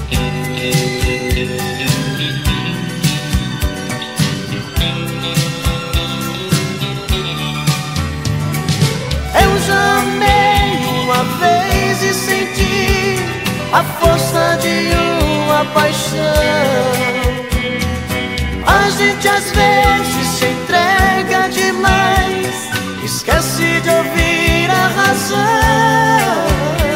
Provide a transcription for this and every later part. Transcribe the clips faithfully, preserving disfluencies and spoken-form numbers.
Eu já amei uma vez e senti a força de uma paixão. A gente às vezes se entrega demais, esquece de ouvir a razão.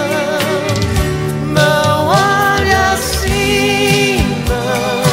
Não olhe assim, não.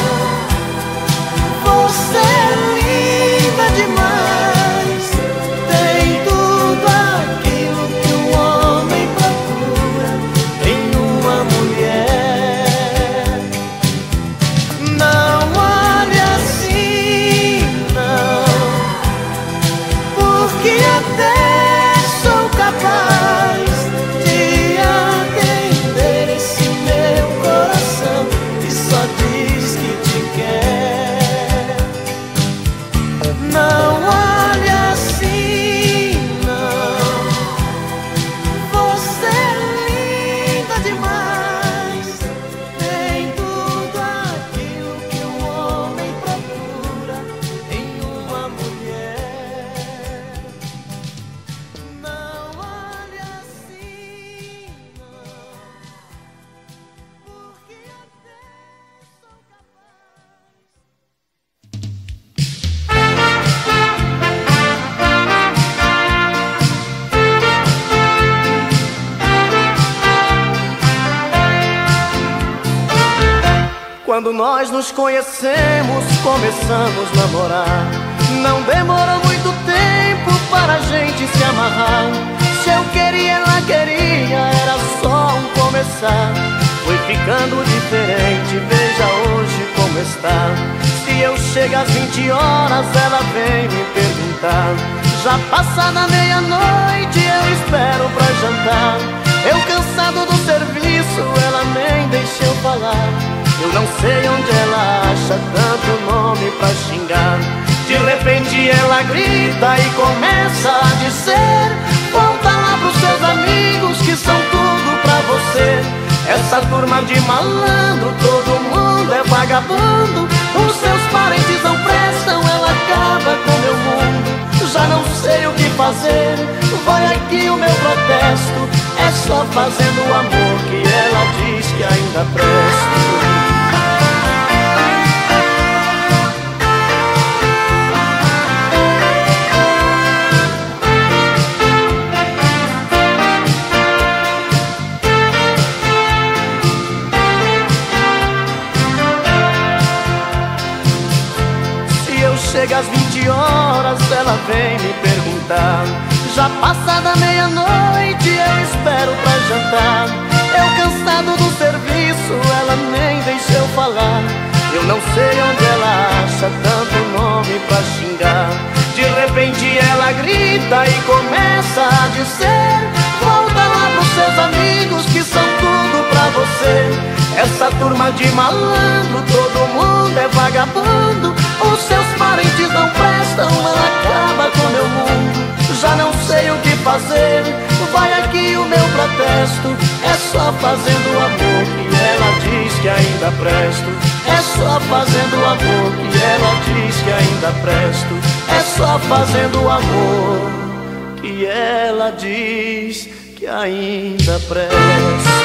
Você é linda demais, tem tudo aquilo que um homem procura em uma mulher. Não olhe assim, não, porque até sou capaz de atender esse meu coração que só diz que te quer. Não olhe assim, não. Você é linda demais, tem tudo aquilo que um homem procura em uma mulher. Não olhe assim, não, porque até sou capaz. Quando nós nos conhecemos, começamos a namorar. Não demorou muito tempo para a gente se amarrar. Se eu queria, ela queria, era só um começar. Foi ficando diferente, veja hoje como está. Se eu chego às vinte horas, ela vem me perguntar. Já passada meia-noite, eu espero pra jantar. Eu cansado do serviço, ela nem deixa eu falar. Eu não sei onde ela acha tanto nome pra xingar. De repente ela grita e começa a dizer: volta lá pros seus amigos que são tudo pra você. Essa turma de malandro, todo mundo é vagabundo. Os seus parentes não prestam, ela acaba com meu mundo. Já não sei o que fazer, vai aqui o meu protesto. É só fazendo o amor que ela diz que ainda presto. Chega às vinte horas, ela vem me perguntar. Já passada meia-noite, eu espero pra jantar. Eu cansado do serviço, ela nem deixa eu falar. Eu não sei onde ela acha tanto nome pra xingar. De repente ela grita e começa a dizer: volta lá pros seus amigos que são tudo pra você. Essa turma de malandro, todo mundo é vagabundo. Os seus parentes não prestam, ela acaba com meu mundo. Já não sei o que fazer, vai aqui o meu protesto. É só fazendo o amor que ela diz que ainda presto. É só fazendo o amor que ela diz que ainda presto. É só fazendo o amor que ela diz que ainda presto.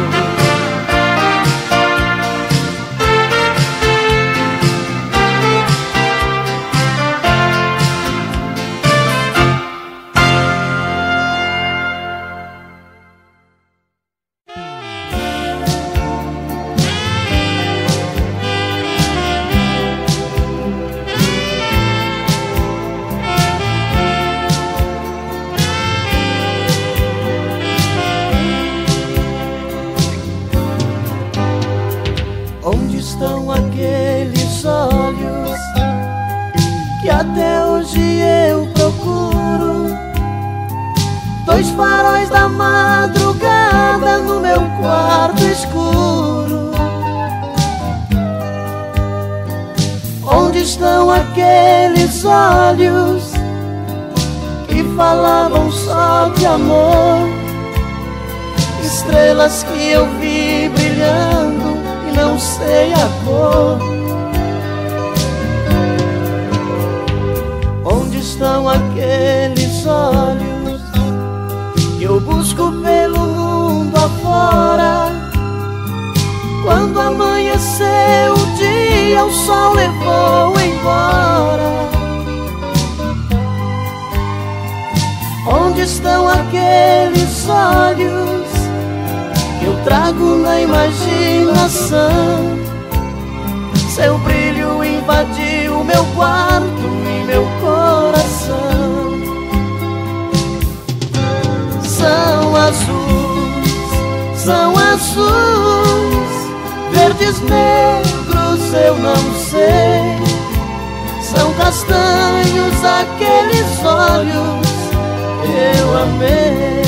Onde estão aqueles olhos que até hoje eu procuro? Dois faróis da madrugada no meu quarto escuro. Onde estão aqueles olhos que falavam só de amor? Estrelas que eu vi brilhando levou. Onde estão aqueles olhos que eu busco pelo mundo afora? Quando amanheceu o dia, o sol levou embora. Onde estão aqueles olhos que eu trago na imaginação? Seu brilho invadiu meu quarto e meu coração. São azuis, são azuis, verdes, negros, eu não sei. São castanhos aqueles olhos que eu amei.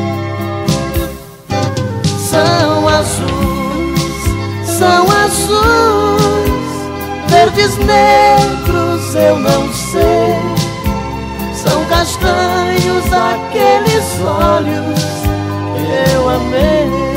São azuis, são azuis, verdes, negros, eu não sei. São castanhos aqueles olhos que eu amei.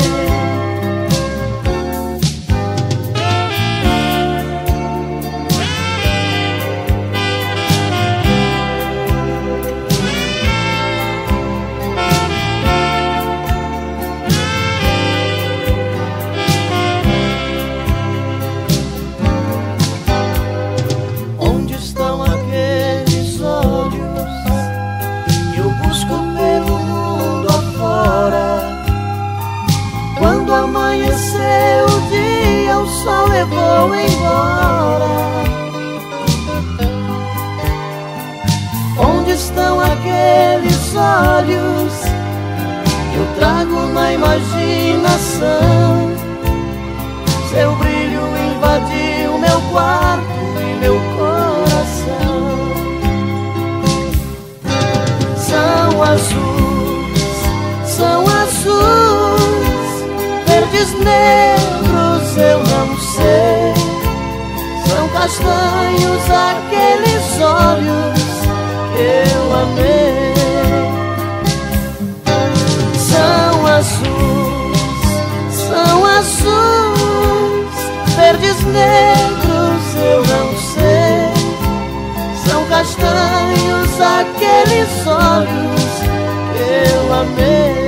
Amanheceu o dia, o sol levou embora. Onde estão aqueles olhos que eu trago na imaginação? Seu brilho invadiu meu quarto e meu coração. São azuis, são azuis, verdes, negros, eu não sei. São castanhos aqueles olhos que eu amei. São azuis, são azuis, verdes, negros, eu não sei. São castanhos aqueles olhos que eu amei.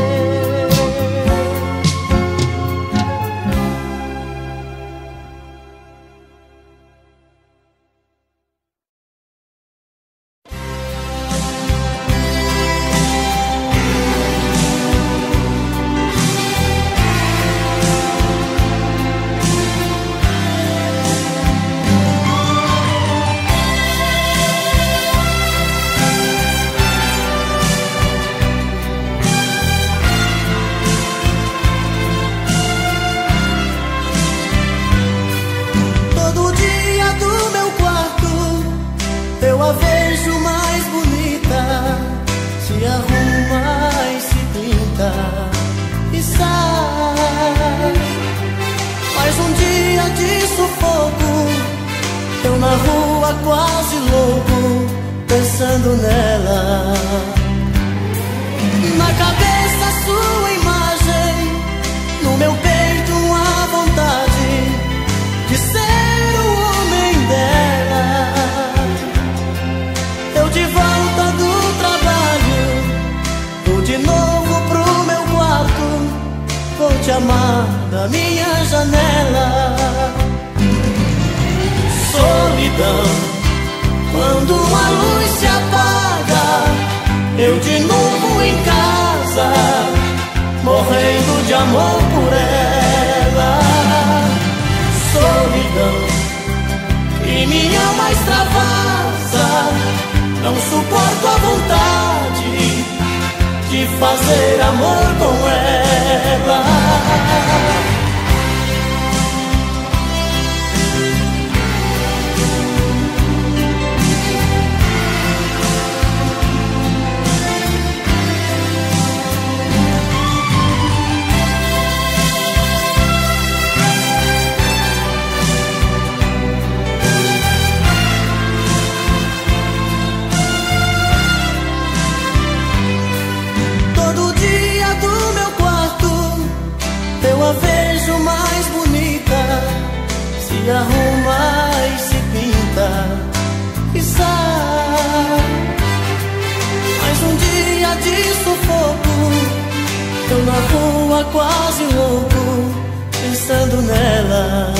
Quase louco, pensando nela. Na cabeça sua imagem, no meu peito a vontade de ser o homem dela. Eu de volta do trabalho, vou de novo pro meu quarto, vou te amar da minha janela. Solidão, quando a luz se apaga, eu de novo em casa, morrendo de amor por ela. Solidão, e minha alma extravasa, não suporto a vontade de fazer amor com ela. Do meu quarto se arruma e se pinta e sai. Mais um dia de sufoco, eu na rua quase louco, pensando nela.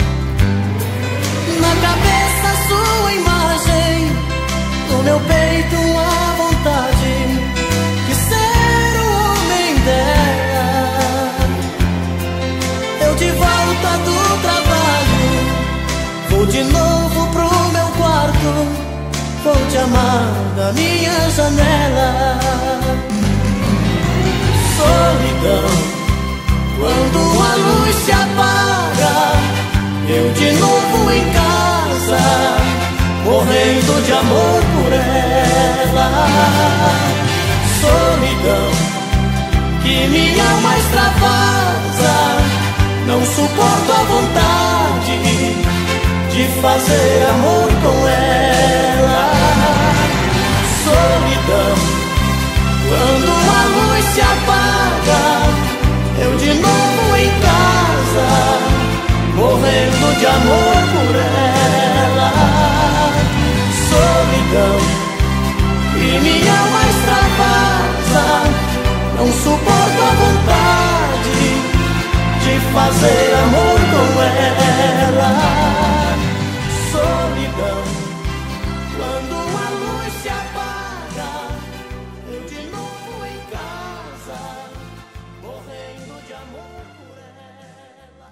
Na cabeça sua imagem, no meu peito a vontade de ser o homem dela. Eu de volta do trabalho, vou de novo pro meu quarto, vou te amar da minha janela. Solidão, quando a luz se apaga, eu de novo em casa, morrendo de amor por ela. Solidão, que minha alma extravasa, não suporto a vontade de fazer amor com ela. Solidão, quando a luz se apaga, eu de novo em casa, morrendo de amor por ela. Solidão, e minha alma extravasa, não suporto a vontade de fazer amor com ela. Solidão, quando a luz se apaga, eu de novo em casa, morrendo de amor por ela.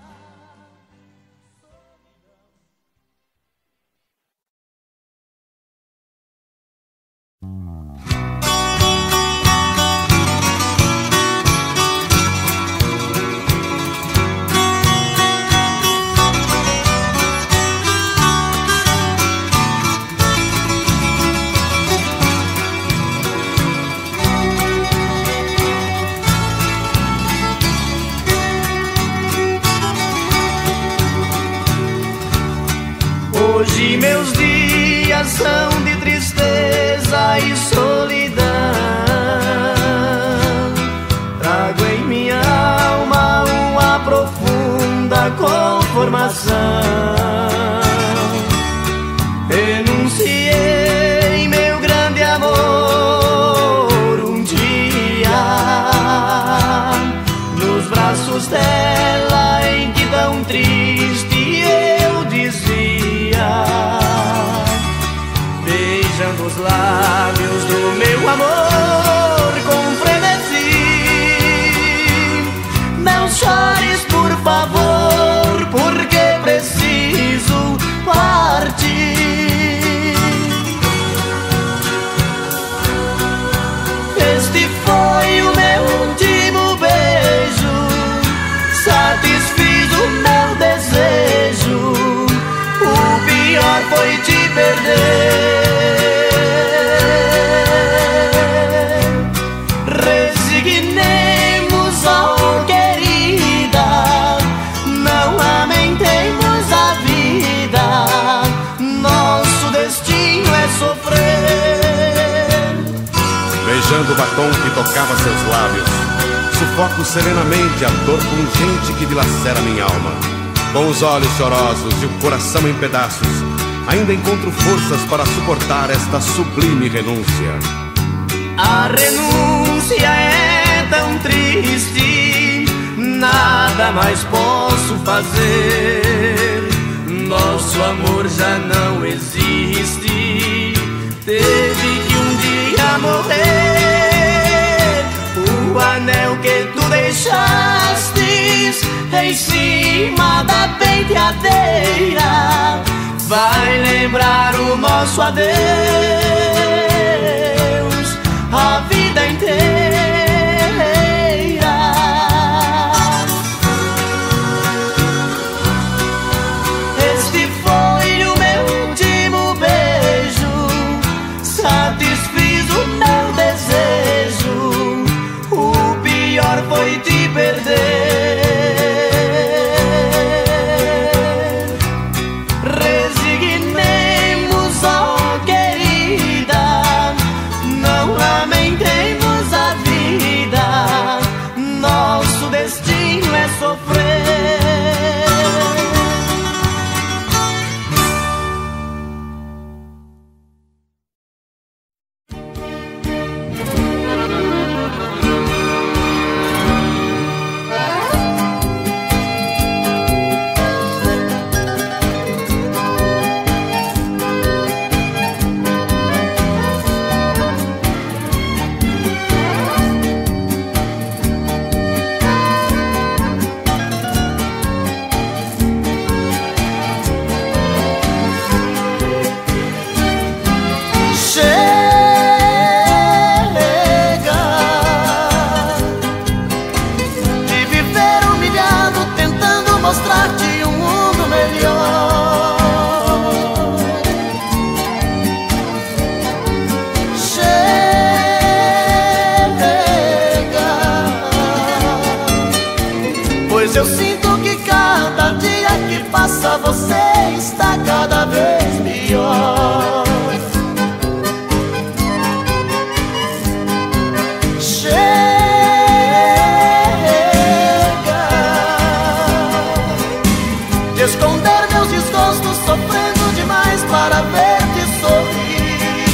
Hoje meus dias são de tristeza e solidão. Trago em minha alma uma profunda conformação. Renunciei meu grande amor um dia, nos braços dela em que tão triste eu dizia, beijando os lábios do meu amor com frenesi. Não chores, por favor, porque preciso partir. Este foi o meu último beijo, satisfiz o meu desejo. O pior foi te perder. Resignemos, oh querida, não lamentemos a vida, nosso destino é sofrer. Beijando o batom que tocava seus lábios, sufoco serenamente a dor pungente que dilacera minha alma. Com os olhos chorosos e o coração em pedaços, ainda encontro forças para suportar esta sublime renúncia. A renúncia é tão triste, nada mais posso fazer. Nosso amor já não existe, teve que um dia morrer. O anel que tu deixastes em cima da penteadeira vai lembrar o nosso adeus a vida inteira. Este foi o meu último beijo, satisfiz o meu desejo. O pior foi te perder. Resignemos, oh querida, cabeça você está cada vez pior. Chega de esconder meus desgostos, sofrendo demais para ver-te sorrir.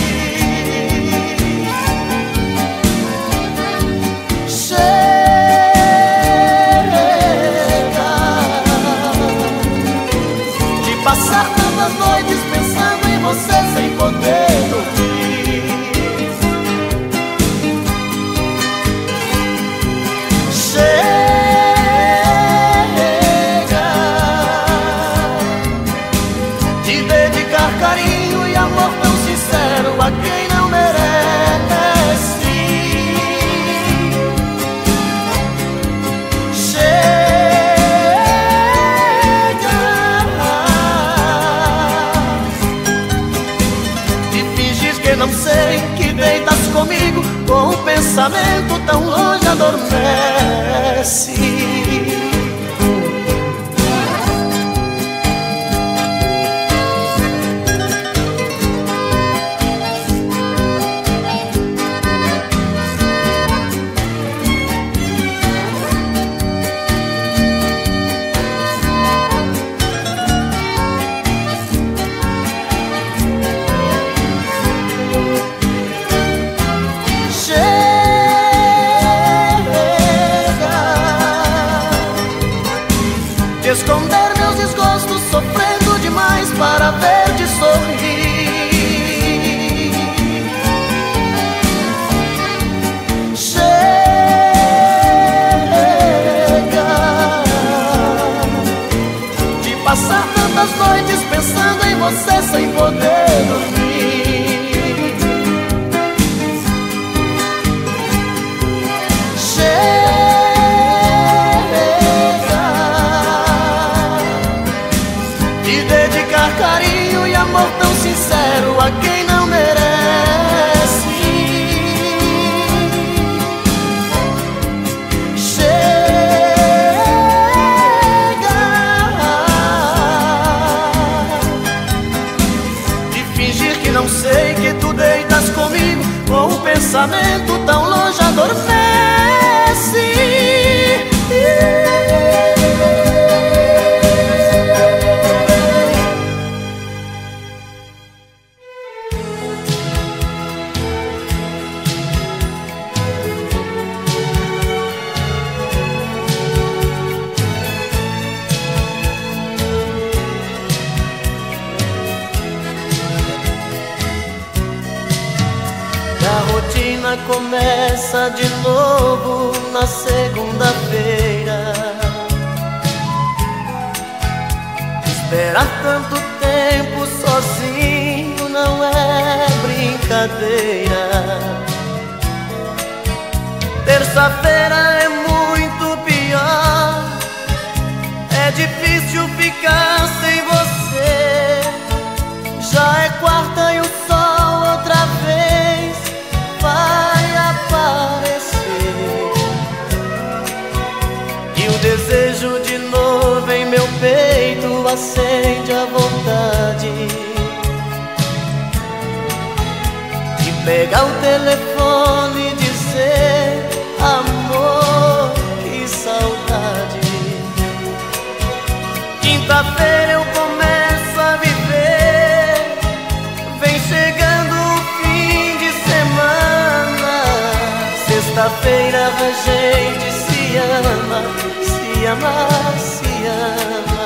Passar tantas noites pensando em você sem poder dormir. Chega de dedicar carinho e amor tão sincero a quem não merece. Não sei que deitas comigo com um pensamento tão longe adormece. Esconder meus desgostos, sofrendo demais para ver-te sorrir. Chega de passar tantas noites pensando em você sem poder dormir. Chega carinho e amor tão sincero a quem não merece. Chega de fingir que não sei que tu deitas comigo com um pensamento tão longe adormece. A rotina começa de novo na segunda-feira. Esperar tanto tempo sozinho não é brincadeira. Terça-feira é muito pior. É difícil ficar sem você. Já é quarta e o sol outra vez vai aparecer. E o desejo de novo em meu peito acende a vontade de pegar o telefone e dizer: amor, que saudade. Quinta-feira eu começo a viver, vem chegando o fim de semana. Sexta-feira a gente se ama, se ama, se ama.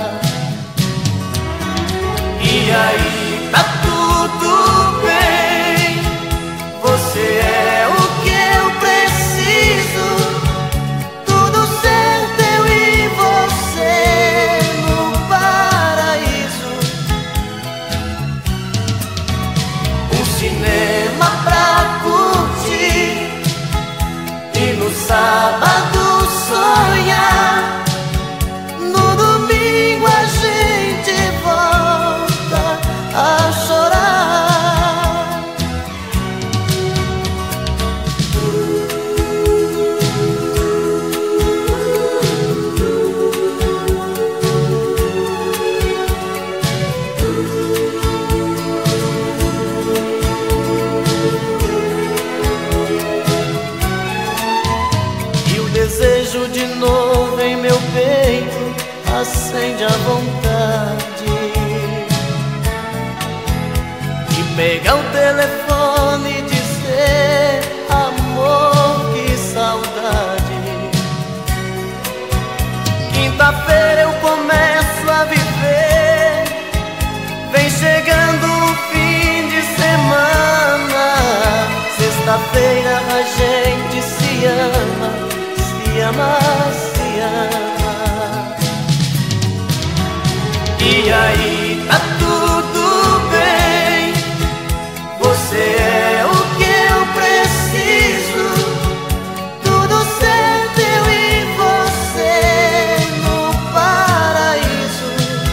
E aí tá tudo bem, você é o que eu preciso. Tudo certo, eu e você no paraíso. Um cinema pra curtir e no sábado sonhar. No domingo a gente volta a vontade de pegar o telefone e dizer: amor, que saudade. Quinta-feira eu começo a viver, vem chegando o fim de semana. Sexta-feira a gente se ama, se ama, se ama. E aí, tá tudo bem, você é o que eu preciso, tudo certo, eu e você no paraíso.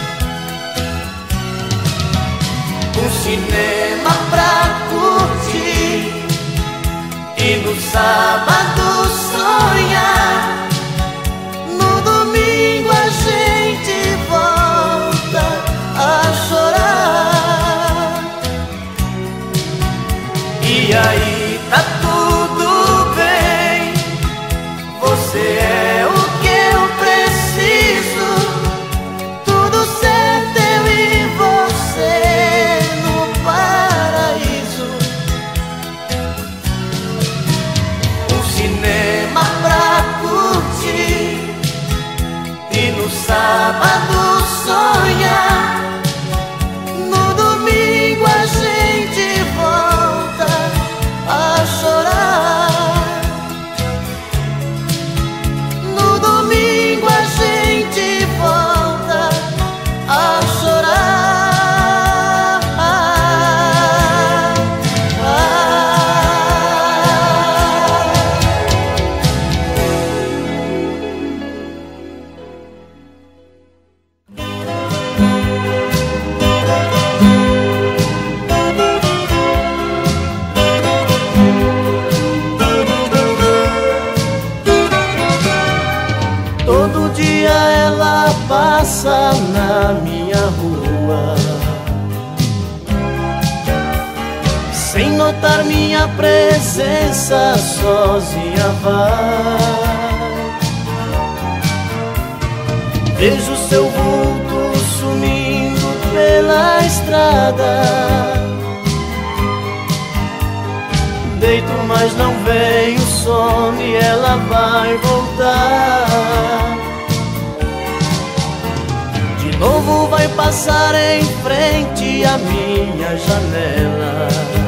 Um cinema pra curtir e no sábado sonhar. No domingo a gente volta a chorar. E aí, tá tudo bem, você é o que eu preciso, tudo certo, eu e você no paraíso. Um cinema pra curtir e no sábado sonhar. No domingo a gente volta a chorar. No domingo a gente volta a chorar. Todo dia ela passa na minha rua, sem notar minha presença, sozinha vai. Vejo seu vulto sumindo pela estrada, deito mas não vem o sono e ela vai voltar. De novo vai passar em frente à minha janela,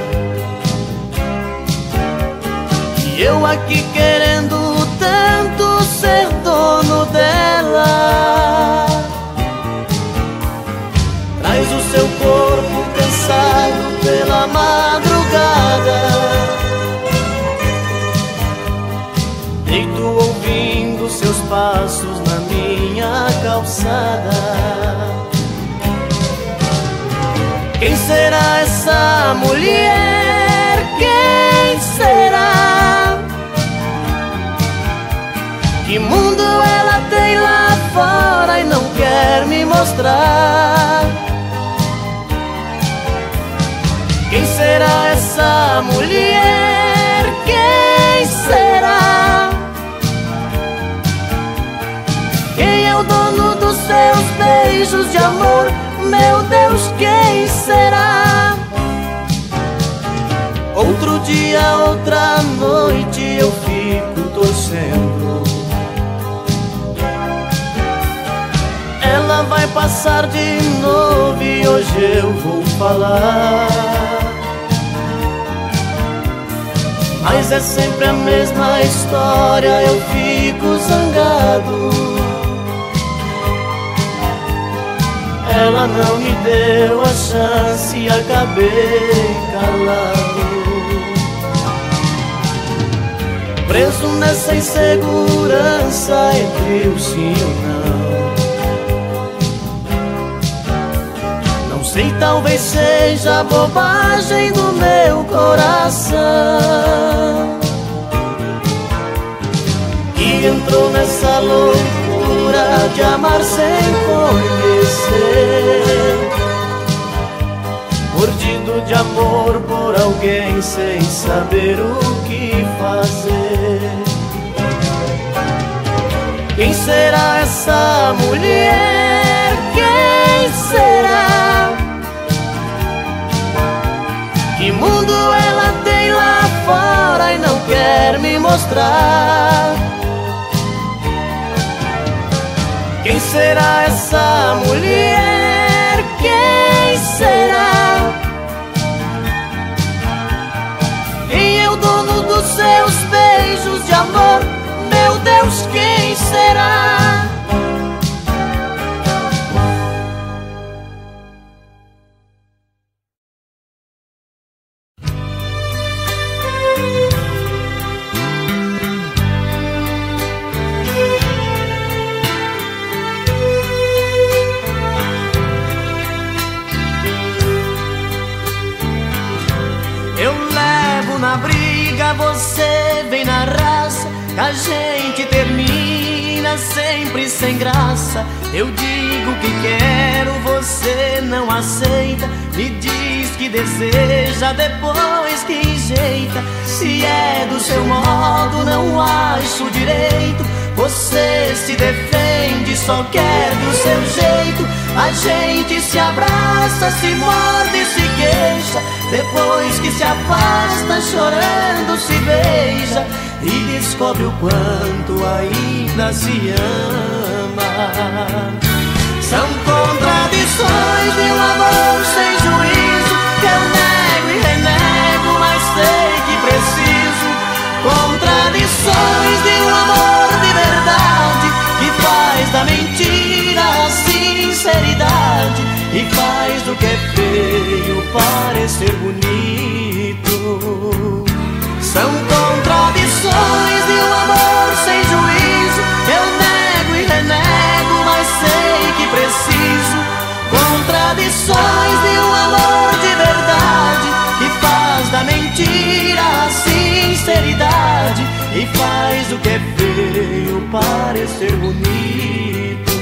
e eu aqui querendo tanto ser dono dela. Traz o seu corpo cansado pela madrugada, deito ouvindo seus passos na minha calçada. Quem será essa mulher? Quem será? Que mundo ela tem lá fora e não quer me mostrar? Quem será essa mulher? Quem será? Quem é o dono dos seus beijos de amor? Meu Deus, quem será? Outro dia, outra noite eu fico torcendo. Ela vai passar de novo e hoje eu vou falar. Mas é sempre a mesma história, eu fico zangado. Ela não me deu a chance e acabei calado, preso nessa insegurança entre o sim e o não. Não sei, talvez seja bobagem do meu coração, que entrou nessa loucura de amar sem conhecer, mordido de amor por alguém sem saber o que fazer. Quem será essa mulher? Quem mostrar. Quem será essa mulher? Quem será? Quem é o dono dos seus beijos de amor? Meu Deus, quem será? Na briga você vem na raça, a gente termina sempre sem graça. Eu digo que quero, você não aceita, me diz que deseja, depois que enjeita. Se é do seu modo, não acho direito. Você se defende, só quer do seu jeito. A gente se abraça, se morde e se queixa, depois que se afasta, chorando se beija e descobre o quanto ainda se ama. São contradições de um amor sem juízo, que eu nego e renego, mas sei que preciso. Contradições de um amor de verdade, que faz da mentira a sinceridade e faz do que é feio parecer bonito. São contradições de um amor sem juízo, eu nego e renego, mas sei que preciso. Contradições de um amor de verdade, que faz da mentira a sinceridade e faz do que é feio parecer bonito.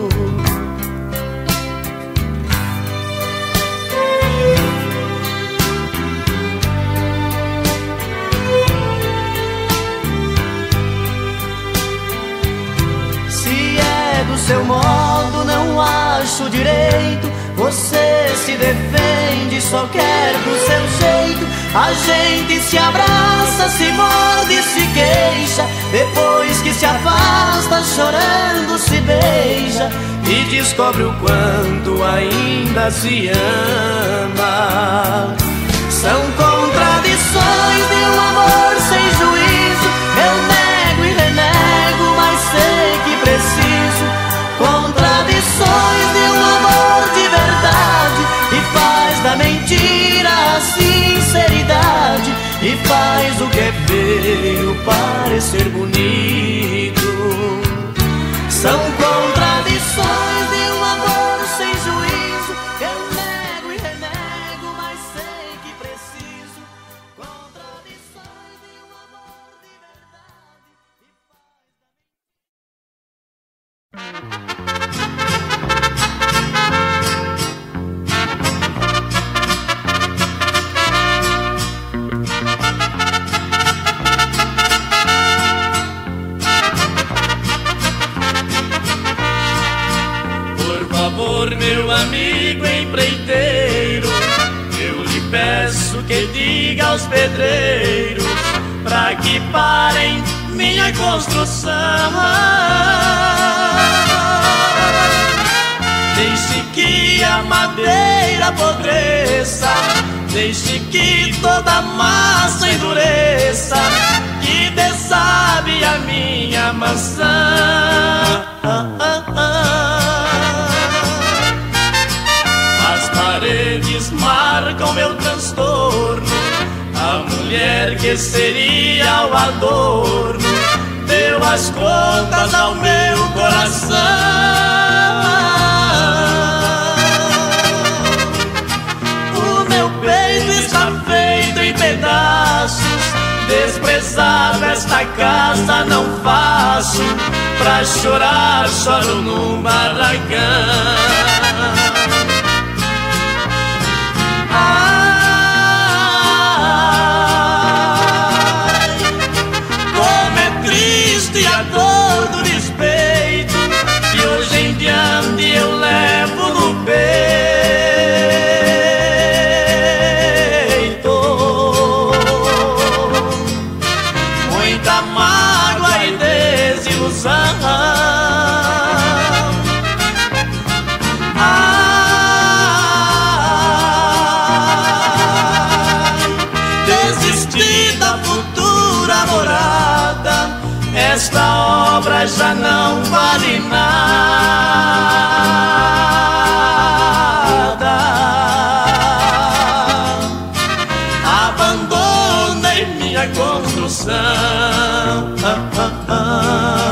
Seu modo não acho direito, você se defende, só quer do seu jeito. A gente se abraça, se morde e se queixa, depois que se afasta, chorando se beija e descobre o quanto ainda se ama. São contradições de um amor sem juízo, eu nego e renego, mas sei que preciso. Contradições de um amor de verdade, que faz da mentira a sinceridade e faz o que é feio parecer bonito. São contradições de um amor sem juízo, eu nego e renego, mas sei que preciso. Contradições de um amor de verdade que faz da mentira. Meu amigo empreiteiro, eu lhe peço que diga aos pedreiros pra que parem minha construção. Deixe que a madeira apodreça, deixe que toda a massa endureça, que desabe a minha maçã. Paredes marcam meu transtorno, a mulher que seria o adorno deu as contas ao meu coração. O meu peito está feito em pedaços, desprezado esta casa não faço, pra chorar choro no barracão. A dor do despeito que hoje em diante eu levo no peito. Muita Desisti da futura morada, esta obra já não vale nada. Abandonei minha construção. Ah, ah, ah.